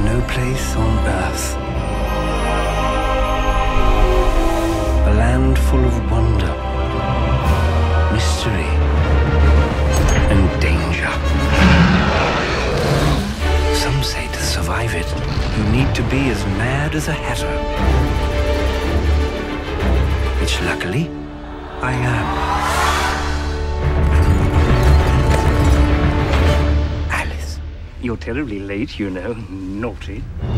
no place on earth. A land full of wonder, mystery, and danger. Some say to survive it, you need to be as mad as a hatter. Which, luckily, I am. Alice, you're terribly late, you know. Naughty.